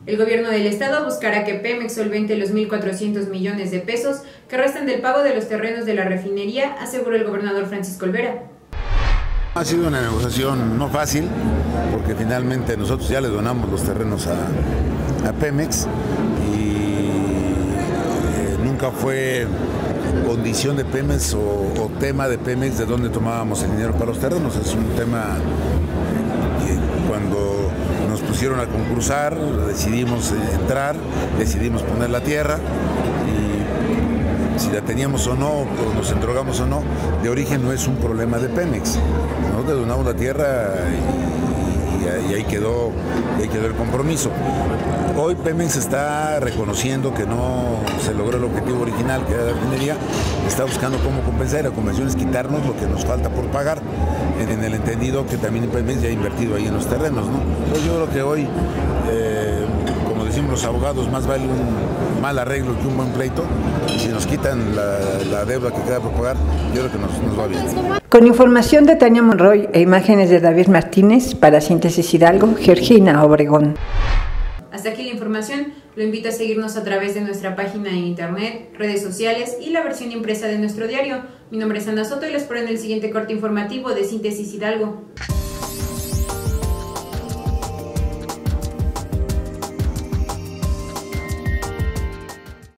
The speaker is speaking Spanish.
El gobierno del estado buscará que Pemex solvente los 1.400 millones de pesos que restan del pago de los terrenos de la refinería, aseguró el gobernador Francisco Olvera. Ha sido una negociación no fácil, porque finalmente nosotros ya le donamos los terrenos a Pemex y nunca fue condición de Pemex o tema de Pemex de dónde tomábamos el dinero para los terrenos. Es un tema que cuando nos pusieron a concursar, decidimos entrar, decidimos poner la tierra y si la teníamos o no, o nos entregamos o no, de origen no es un problema de Pemex. Nosotros donamos la tierra y ahí quedó el compromiso. Hoy Pemex está reconociendo que no se logró el objetivo original, que era la refinería, está buscando cómo compensar, y la convención es quitarnos lo que nos falta por pagar, en el entendido que también Pemex ya ha invertido ahí en los terrenos, ¿no? Entonces yo creo que hoy, como decimos los abogados, más vale un mal arreglo que un buen pleito, y si nos quitan la deuda que queda por pagar, yo creo que nos va bien. Con información de Tania Monroy e imágenes de David Martínez, para Síntesis Hidalgo, Georgina Obregón. Hasta aquí la información. Lo invito a seguirnos a través de nuestra página en internet, redes sociales y la versión impresa de nuestro diario. Mi nombre es Ana Soto y les espero en el siguiente corte informativo de Síntesis Hidalgo.